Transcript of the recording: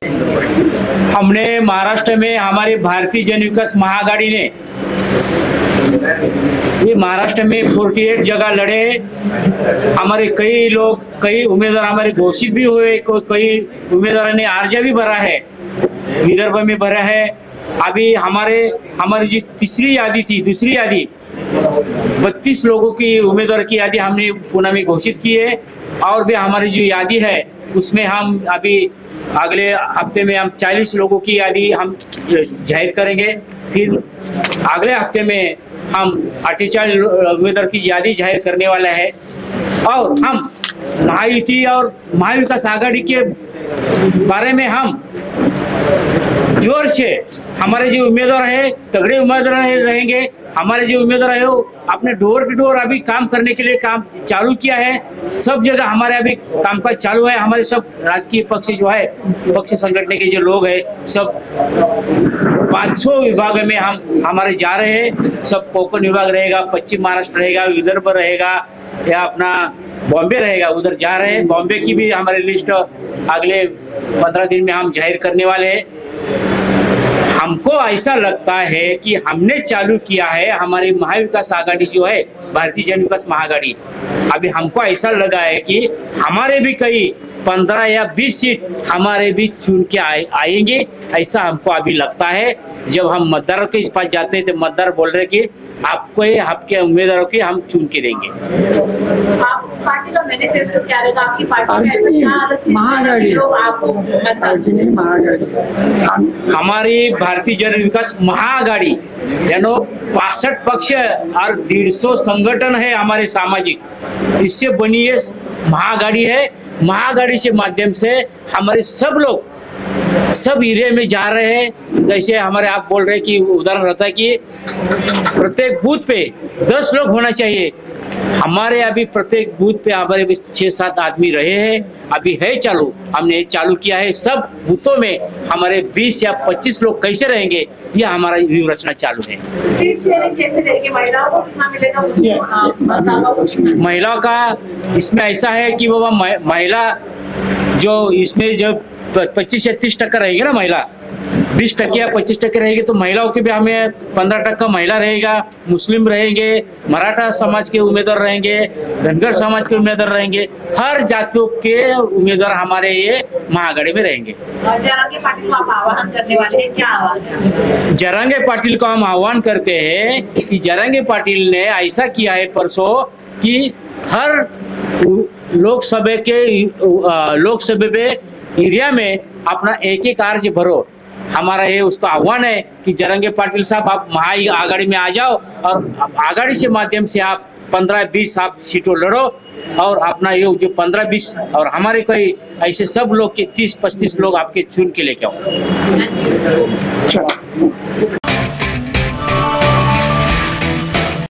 हमने महाराष्ट्र में हमारी भारतीय जन विकास महाआघाड़ी ने ये महाराष्ट्र में 48 जगह लड़े। हमारे कई उम्मीदवार हमारे घोषित भी हुए, कई उम्मीदवारों ने अर्जी भी भरा है, विदर्भ में भरा है। अभी हमारी जो दूसरी यादी 32 लोगों की उम्मीदवार की यादी हमने पुणे में घोषित की है। और भी हमारी जो यादी है उसमें हम अभी अगले हफ्ते में हम 40 लोगों की यादी हम जाहिर करेंगे। फिर अगले हफ्ते में हम 48 उम्मीदवार की यादी जाहिर करने वाला है। और हम महायुति और महाविकास आघाड़ी के बारे में हम जोर से हमारे जो उम्मीदवार है तगड़े उम्मीदवार रहेंगे। हमारे जो उम्मीदवार है वो अपने डोर टू डोर अभी काम करने के लिए काम चालू किया है। सब जगह हमारे अभी कामकाज चालू है। हमारे सब राजकीय पक्ष जो है, पक्ष संगठन के जो लोग हैं, सब 500 विभाग में हम हमारे जा रहे हैं। सब कोकण विभाग रहेगा, पश्चिम महाराष्ट्र रहेगा, विदर्भ रहेगा या अपना बॉम्बे रहेगा, उधर जा रहे हैं। बॉम्बे की भी हमारी लिस्ट अगले 15 दिन में हम जाहिर करने वाले हैं। हमको ऐसा लगता है कि हमने चालू किया है हमारी महाविकास आघाड़ी जो है, भारतीय जन विकास महाआघाड़ी। अभी हमको ऐसा लगा है कि हमारे भी कई 15 या 20 सीट हमारे भी चुन के आएंगे, ऐसा हमको अभी लगता है। जब हम मतदारों के पास जाते हैं तो मतदार बोल रहे कि आपके उम्मीदवारों के हम चुन के देंगे। आप पार्टी का मैनिफेस्टो क्या रहेगा? आपकी पार्टी में ऐसा क्या महाआघाड़ी हमारी भारतीय जन विकास महाआघाड़ी यानो 65 पक्ष और 150 संगठन है हमारे सामाजिक, इससे बनी ये महाआघाड़ी है। महाआघाड़ी से माध्यम से हमारे सब लोग सब एरिया में जा रहे हैं। जैसे हमारे आप बोल रहे कि उदाहरण रहता है कि प्रत्येक बूथ पे 10 लोग होना चाहिए। हमारे अभी प्रत्येक बूथ पे हमारे 6-7 आदमी रहे हैं, अभी है चालू, हमने चालू किया है। सब बूथों में हमारे 20 या 25 लोग कैसे रहेंगे, यह हमारा व्यूह रचना चालू है। सीट शेयरिंग कैसे रहेगी? महिलाओं को कितना मिलेगा? महिलाओं का इसमें ऐसा है कि बाबा महिला जो इसमें जब 25-30% रहेगी ना महिला, 20% या 25% रहेगी, तो महिलाओं के भी हमें 15% महिला रहेगा, मुस्लिम रहेंगे, मराठा समाज के उम्मीदवार रहेंगे, धनगर समाज के उम्मीदवार रहेंगे, हर जातियों के उम्मीदवार हमारे ये महाआघाड़ी में रहेंगे। जरांगे पाटिल को आप आह्वान करने वाले हैं, क्या आह्वान? जरांगे पाटिल को हम आह्वान करते हैं कि जरांगे पाटिल ने ऐसा किया है परसों कि हर लोकसभा पे एरिया में अपना एक अर्ज भरो। हमारा ये उसका आह्वान है कि जरांगे पाटिल साहब आप महाआघाड़ी में आ जाओ और आघाड़ी से माध्यम से आप 15-20 आप सीटों लड़ो और अपना ये जो 15-20 और हमारे कोई ऐसे सब लोग के 30-35 लोग आपके चुन के लेके आओ।